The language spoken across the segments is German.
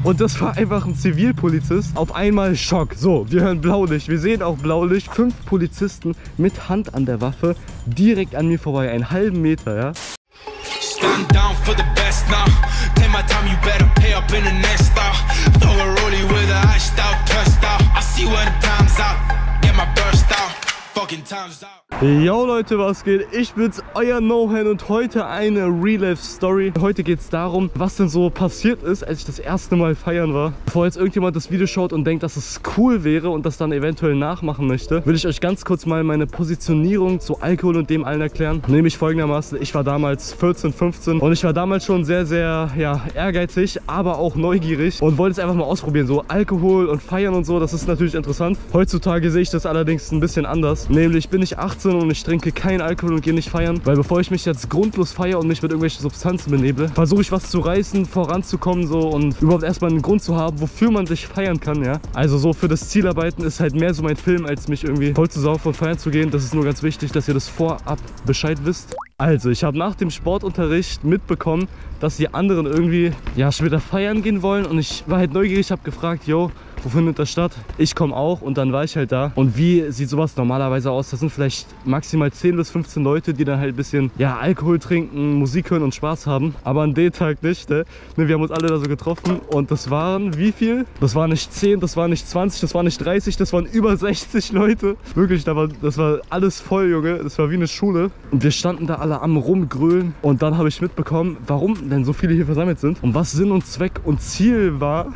Und das war einfach ein Zivilpolizist. Auf einmal Schock. So, wir hören Blaulicht. Wir sehen auch Blaulicht. 5 Polizisten mit Hand an der Waffe direkt an mir vorbei. Einen halben Meter, ja. Stand down for the best now. Take my time, you better pay up in the next stop. Throw a rollie with a iced out, turned out. I see when the time's out. Get my burst out. Fucking time's out. Yo Leute, was geht? Ich bin's, euer No-Hand und heute eine Real-Life-Story. Heute geht es darum, was denn so passiert ist, als ich das erste Mal feiern war. Bevor jetzt irgendjemand das Video schaut und denkt, dass es cool wäre und das dann eventuell nachmachen möchte, will ich euch ganz kurz mal meine Positionierung zu Alkohol und dem allen erklären. Nämlich folgendermaßen, ich war damals 14, 15 und ich war damals schon sehr, sehr ehrgeizig, aber auch neugierig und wollte es einfach mal ausprobieren. So Alkohol und Feiern und so, das ist natürlich interessant. Heutzutage sehe ich das allerdings ein bisschen anders. Nämlich bin ich 18 und ich trinke keinen Alkohol und gehe nicht feiern, weil bevor ich mich jetzt grundlos feiere und mich mit irgendwelchen Substanzen benebele, versuche ich was zu reißen, voranzukommen so und überhaupt erstmal einen Grund zu haben, wofür man sich feiern kann, ja. Also so für das Zielarbeiten ist halt mehr so mein Film, als mich irgendwie voll zu saufen und feiern zu gehen. Das ist nur ganz wichtig, dass ihr das vorab Bescheid wisst. Also, ich habe nach dem Sportunterricht mitbekommen, dass die anderen irgendwie, später feiern gehen wollen und ich war halt neugierig, habe gefragt, yo, wo findet das statt? Ich komme auch und dann war ich halt da. Und wie sieht sowas normalerweise aus? Das sind vielleicht maximal 10 bis 15 Leute, die dann halt ein bisschen, Alkohol trinken, Musik hören und Spaß haben. Aber an dem Tag nicht, ne? Wir haben uns alle da so getroffen und das waren wie viel? Das waren nicht 10, das waren nicht 20, das waren nicht 30, das waren über 60 Leute. Wirklich, das war alles voll, Junge. Das war wie eine Schule. Und wir standen da alle am Rumgrölen und dann habe ich mitbekommen, warum denn so viele hier versammelt sind und was Sinn und Zweck und Ziel war.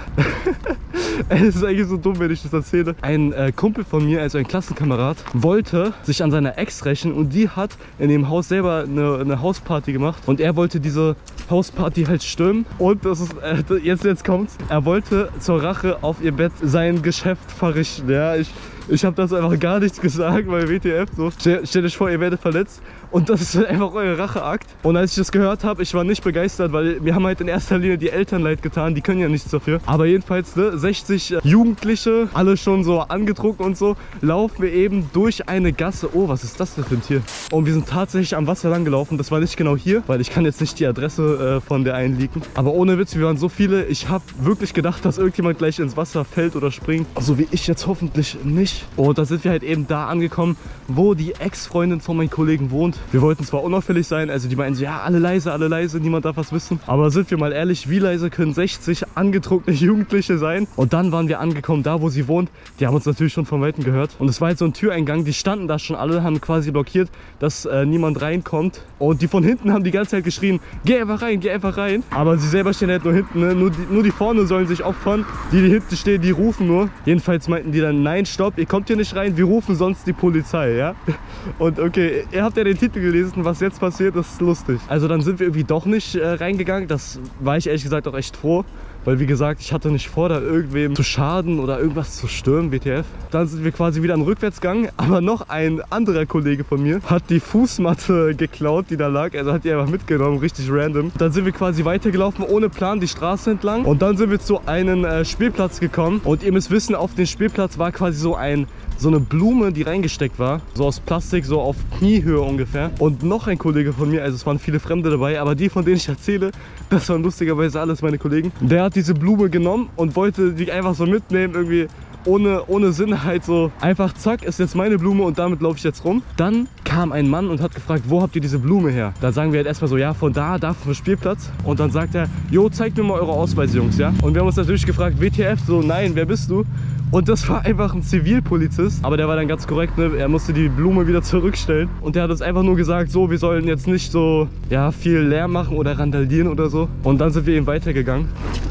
Es ist eigentlich so dumm, wenn ich das erzähle. Ein Kumpel von mir, also ein Klassenkamerad, wollte sich an seiner Ex rächen und die hat in dem Haus selber eine Hausparty gemacht und er wollte diese Hausparty halt stürmen und das ist, jetzt kommt's, er wollte zur Rache auf ihr Bett sein Geschäft verrichten, ja, ich habe das einfach gar nichts gesagt, weil WTF so. Stellt euch vor, ihr werdet verletzt und das ist einfach euer Racheakt. Und als ich das gehört habe, ich war nicht begeistert, weil mir haben halt in erster Linie die Eltern leid getan, die können ja nichts dafür. Aber jedenfalls, 60 Jugendliche, alle schon so angetrunken und so, laufen wir eben durch eine Gasse. Oh, was ist das denn für ein Tier? Und wir sind tatsächlich am Wasser lang gelaufen. Das war nicht genau hier, weil ich kann jetzt nicht die Adresse von der einen leaken. Aber ohne Witz, wir waren so viele. Ich habe wirklich gedacht, dass irgendjemand gleich ins Wasser fällt oder springt. So wie ich jetzt hoffentlich nicht. Und da sind wir halt eben da angekommen, wo die Ex-Freundin von meinem Kollegen wohnt. Wir wollten zwar unauffällig sein, also die meinten so, ja, alle leise, niemand darf was wissen. Aber sind wir mal ehrlich, wie leise können 60 angetrunkene Jugendliche sein? Und dann waren wir angekommen, da wo sie wohnt. Die haben uns natürlich schon von Weitem gehört. Und es war halt so ein Türeingang, die standen da schon alle, haben quasi blockiert, dass niemand reinkommt. Und die von hinten haben die ganze Zeit geschrien, geh einfach rein. Aber sie selber stehen halt nur hinten, ne? Nur die vorne sollen sich opfern. Die hinten stehen, die rufen nur. Jedenfalls meinten die dann, nein, stopp, ihr kommt hier nicht rein, wir rufen sonst die Polizei, ja? Und okay, ihr habt ja den Titel gelesen, was jetzt passiert, das ist lustig. Also dann sind wir irgendwie doch nicht reingegangen, das war ich ehrlich gesagt auch echt froh. Weil wie gesagt, ich hatte nicht vor, da irgendwem zu schaden oder irgendwas zu stürmen, WTF. Dann sind wir quasi wieder einen Rückwärtsgang, aber noch ein anderer Kollege von mir hat die Fußmatte geklaut, die da lag. Also hat die einfach mitgenommen, richtig random. Dann sind wir quasi weitergelaufen, ohne Plan, die Straße entlang. Und dann sind wir zu einem Spielplatz gekommen. Und ihr müsst wissen, auf dem Spielplatz war quasi so eine Blume, die reingesteckt war. So aus Plastik, so auf Kniehöhe ungefähr. Und noch ein Kollege von mir, also es waren viele Fremde dabei, aber die, von denen ich erzähle, das waren lustigerweise alles meine Kollegen. Der hat diese Blume genommen und wollte die einfach so mitnehmen, irgendwie ohne Sinn halt so. Einfach zack, ist jetzt meine Blume und damit laufe ich jetzt rum. Dann kam ein Mann und hat gefragt, wo habt ihr diese Blume her? Da sagen wir halt erstmal so, ja, von da vom Spielplatz. Und dann sagt er, jo, zeigt mir mal eure Ausweise, Jungs, ja? Und wir haben uns natürlich gefragt, WTF, so, nein, wer bist du? Und das war einfach ein Zivilpolizist, aber der war dann ganz korrekt, ne? Er musste die Blume wieder zurückstellen und der hat uns einfach nur gesagt, so, wir sollen jetzt nicht so, viel Lärm machen oder randalieren oder so. Und dann sind wir eben weitergegangen.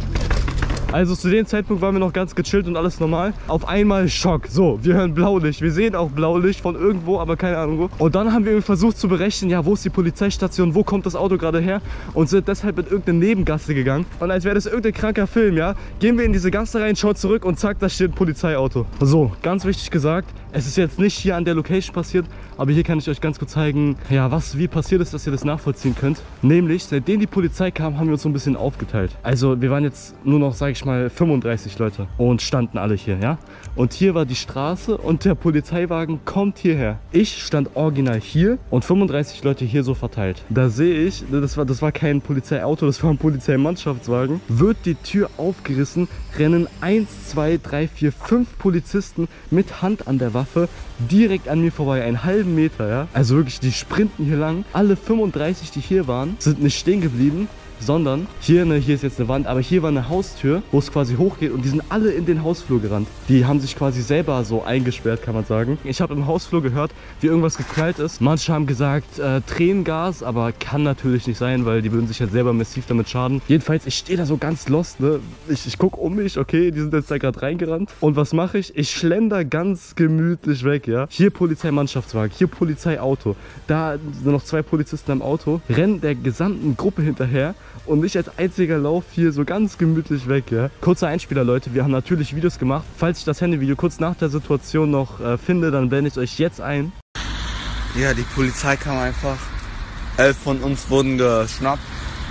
Also zu dem Zeitpunkt waren wir noch ganz gechillt und alles normal. Auf einmal Schock. So, wir hören Blaulicht. Wir sehen auch Blaulicht von irgendwo, aber keine Ahnung wo. Und dann haben wir versucht zu berechnen, ja, wo ist die Polizeistation, wo kommt das Auto gerade her? Und sind deshalb in irgendeine Nebengasse gegangen. Und als wäre das irgendein kranker Film, ja, gehen wir in diese Gasse rein, schaut zurück und zack, da steht ein Polizeiauto. So, ganz wichtig gesagt, es ist jetzt nicht hier an der Location passiert, aber hier kann ich euch ganz kurz zeigen, ja, wie passiert ist, dass ihr das nachvollziehen könnt. Nämlich, seitdem die Polizei kam, haben wir uns so ein bisschen aufgeteilt. Also wir waren jetzt nur noch, sage ich ich mal 35 Leute und standen alle hier, ja. Und hier war die Straße und der Polizeiwagen kommt hierher. Ich stand original hier und 35 Leute hier so verteilt. Da sehe ich, das war kein Polizeiauto, das war ein Polizeimannschaftswagen. Wird die Tür aufgerissen, rennen 1, 2, 3, 4, 5 Polizisten mit Hand an der Waffe direkt an mir vorbei, einen halben Meter, ja. Also wirklich, die sprinten hier lang. Alle 35, die hier waren, sind nicht stehen geblieben, sondern hier, hier ist jetzt eine Wand, aber hier war eine Haustür, wo es quasi hochgeht und die sind alle in den Hausflur gerannt. Die haben sich quasi selber so eingesperrt, kann man sagen. Ich habe im Hausflur gehört, wie irgendwas geknallt ist. Manche haben gesagt Tränengas, aber kann natürlich nicht sein, weil die würden sich ja selber massiv damit schaden. Jedenfalls, ich stehe da so ganz lost, ne? Ich gucke um mich, okay, die sind jetzt da gerade reingerannt. Und was mache ich? Ich schlender ganz gemütlich weg, ja. Hier Polizeimannschaftswagen, hier Polizeiauto. Da sind noch 2 Polizisten am Auto, rennen der gesamten Gruppe hinterher. Und ich als einziger lauf hier so ganz gemütlich weg, ja. Kurzer Einspieler, Leute. Wir haben natürlich Videos gemacht. Falls ich das Handyvideo kurz nach der Situation noch finde, dann blende ich euch jetzt ein. Ja, die Polizei kam einfach. 11 von uns wurden geschnappt.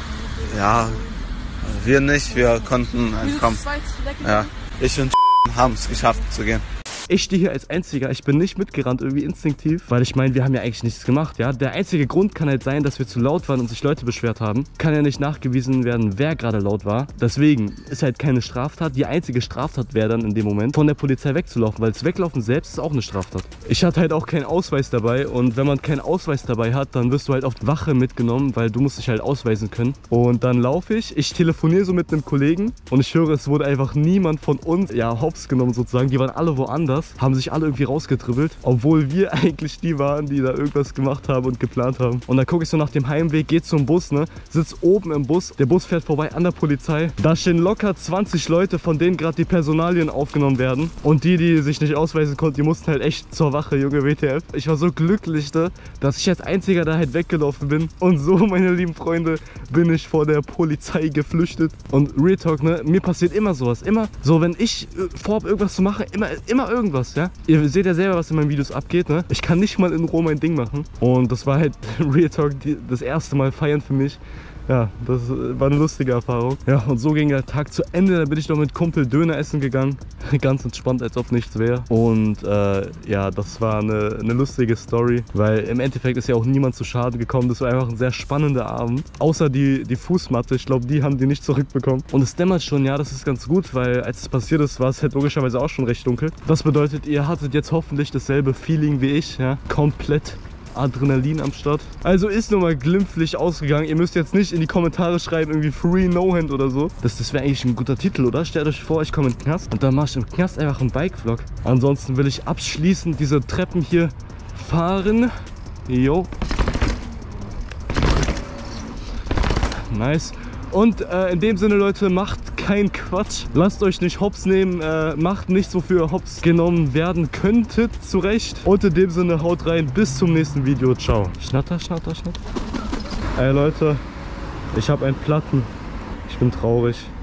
Ja, wir nicht. Wir konnten entkommen. Ja, ich und haben es geschafft zu gehen. Ich stehe hier als Einziger, ich bin nicht mitgerannt, irgendwie instinktiv, weil ich meine, wir haben ja eigentlich nichts gemacht, ja. Der einzige Grund kann halt sein, dass wir zu laut waren und sich Leute beschwert haben. Kann ja nicht nachgewiesen werden, wer gerade laut war. Deswegen ist halt keine Straftat. Die einzige Straftat wäre dann in dem Moment, von der Polizei wegzulaufen, weil das Weglaufen selbst ist auch eine Straftat. Ich hatte halt auch keinen Ausweis dabei und wenn man keinen Ausweis dabei hat, dann wirst du halt auf die Wache mitgenommen, weil du musst dich halt ausweisen können. Und dann laufe ich telefoniere so mit einem Kollegen und ich höre, es wurde einfach niemand von uns, ja, hops genommen sozusagen. Die waren alle woanders. Haben sich alle irgendwie rausgetribbelt, obwohl wir eigentlich die waren, die da irgendwas gemacht haben und geplant haben. Und dann gucke ich so nach dem Heimweg, geht zum Bus, ne, sitzt oben im Bus, der Bus fährt vorbei an der Polizei. Da stehen locker 20 Leute, von denen gerade die Personalien aufgenommen werden. Und die sich nicht ausweisen konnten, die mussten halt echt zur Wache, Junge, WTF. Ich war so glücklich, ne, dass ich als einziger da halt weggelaufen bin. Und so, meine lieben Freunde, bin ich vor der Polizei geflüchtet. Und Real Talk, ne, mir passiert immer sowas. Immer so, wenn ich vorhabe, irgendwas zu machen, immer irgendwas. Ja? Ihr seht ja selber, was in meinen Videos abgeht, ne? Ich kann nicht mal in Ruhe mein Ding machen. Und das war halt Real Talk das erste Mal feiern für mich. Ja, das war eine lustige Erfahrung. Ja, und so ging der Tag zu Ende. Da bin ich noch mit Kumpel Döner essen gegangen. Ganz entspannt, als ob nichts wäre. Und ja, das war eine lustige Story. Weil im Endeffekt ist ja auch niemand zu Schaden gekommen. Das war einfach ein sehr spannender Abend. Außer die Fußmatte. Ich glaube, die haben die nicht zurückbekommen. Und es dämmert schon, ja, das ist ganz gut. Weil als es passiert ist, war es halt logischerweise auch schon recht dunkel. Das bedeutet, ihr hattet jetzt hoffentlich dasselbe Feeling wie ich. Ja, komplett Adrenalin am Start. Also ist nun mal glimpflich ausgegangen. Ihr müsst jetzt nicht in die Kommentare schreiben, irgendwie Free No Hand oder so. Das wäre eigentlich ein guter Titel, oder? Stellt euch vor, ich komme in den Knast und dann mache ich im Knast einfach einen Bike-Vlog. Ansonsten will ich abschließend diese Treppen hier fahren. Jo. Nice. Und in dem Sinne, Leute, macht keinen Quatsch. Lasst euch nicht hops nehmen. Macht nichts, wofür ihr hops genommen werden könntet. Zurecht. Und in dem Sinne, haut rein. Bis zum nächsten Video. Ciao. Schnatter, schnatter, schnatter. Ey, Leute. Ich habe einen Platten. Ich bin traurig.